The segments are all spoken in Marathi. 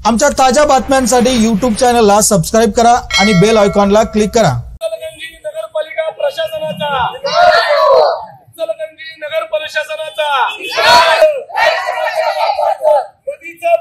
आमच्या ताज्या बातम्यांसाठी यूट्यूब चॅनलला सबस्क्राइब करा आणि बेल आयकॉनला क्लिक करा। इचलकरंजी नगरपालिका प्रशासनाचा नगर प्रशासनाचा नदीचं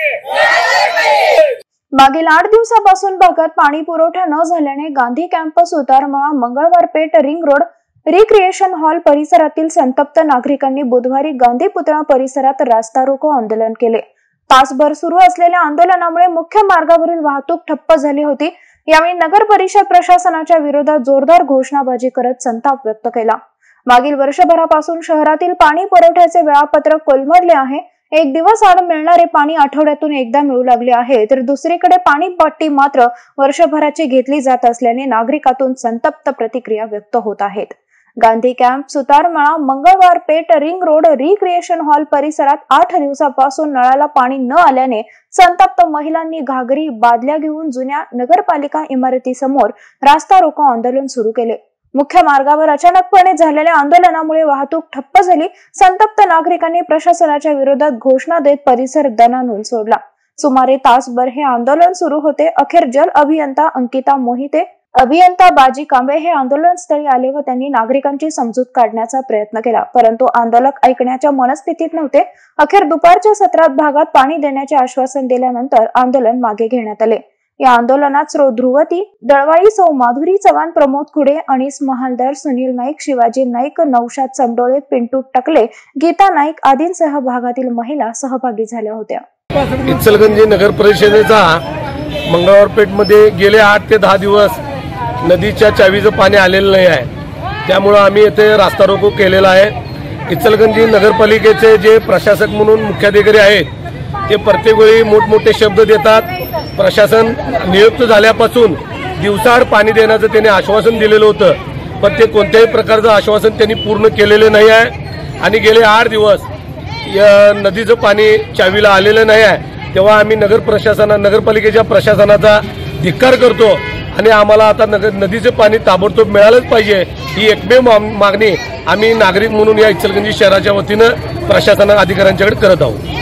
पाणी। मागील 8 दिवसापासून भागात पाणी पुरवठा न झाल्याने Gandhi campus Utarmala Mangalwar Peth ring road recreation hall परिसरातील संतप्त नागरिकांनी बुधवारी गांधी पुतळा परिसरात रास्ता रोको आंदोलन केले। तासभर सुरू असलेल्या आंदोलनामुळे मुख्य मार्गावरील वाहतूक ठप्प झाली होती। यावेळी नगर परिषद प्रशासनाच्या विरोधात जोरदार घोषणाबाजी करत संताप व्यक्त केला। मागील वर्षभरापासून शहरातील पाणी पुरवठ्याचे वेळापत्रक कोलमडले आहे। एक दिवस आड मिळणारे पाणी आठवड्यातून एकदा मिळू लागले आहे, तर दुसरीकडे पाणी पट्टी मात्र वर्षभराची घेतली जात असल्याने नागरिकातून संतप्त प्रतिक्रिया व्यक्त होत आहेत। Gandhi camp Sutarmala Mangalwar Peth ring road recreation hall परिसरात 8 दिवसापासून नळाला पाणी न आल्याने संतप्त महिलांनी घागरी बादल्या घेऊन जुन्या नगरपालिका इमारतीसमोर रास्ता रोको आंदोलन सुरू केले। मुख्य मार्गावर अचानकपणे झालेल्या आंदोलनामुळे वाहतूक ठप्प झाली। संतप्त नागरिकांनी प्रशासनाच्या विरोधात घोषणा देत परिसर दणाणून सोडला। सुमारे तासभर हे आंदोलन सुरू होते। अखेर जल अभियंता अंकिता मोहिते, अभियंता बाजी कांबळे हे आंदोलनस्थळी आले व त्यांनी नागरिकांची समजूत काढण्याचा प्रयत्न केला, परंतु आंदोलक ऐकण्याच्या मनस्थितीत नव्हते। अखेर दुपारच्या सत्रात भागात पाणी देण्याचे आश्वासन दिल्यानंतर आंदोलन मागे घेण्यात आले। या आंदोलनात सौ ध्रुवती दळवाई, सौ माधुरी चव्हाण, प्रमोद खुडे, अनिस महालदार, सुनील नाईक, शिवाजी नाईक, नौशाद चमडोळे, पिंटू टकले, गीता नाईक आदींसह भागातील महिला सहभागी झाल्या होत्या। इचलकरंजी नगर परिषदेचा मंगळवार पेठ मध्ये गेले 8 ते 10 दिवस नदीच्या चावीचं पाणी आलेलं नाही आहे। त्यामुळे आम्ही येथे रास्ता रोको केलेला आहे। इचलकरंजी नगरपालिकेचे जे प्रशासक म्हणून मुख्याधिकारी आहेत ते प्रत्येक वेळी मोठमोठे शब्द देतात। प्रशासन नियुक्त झाल्यापासून दिवसाआड पाणी देण्याचं त्यांनी आश्वासन दिलेलं होतं, पण ते कोणत्याही प्रकारचं आश्वासन त्यांनी पूर्ण केलेले नाही आहे आणि गेले 8 दिवस या नदीचं पाणी चावीला आलेलं नाही आहे। तेव्हा आम्ही नगरपालिकेच्या प्रशासनाचा धिक्कार करतो आणि आम्हाला आता नदीचं पाणी ताबडतोब मिळालंच पाहिजे ही एकमेव मागणी आम्ही नागरिक म्हणून या इचलकरंजी शहराच्या वतीनं प्रशासन अधिकाऱ्यांच्याकडे करत आहोत।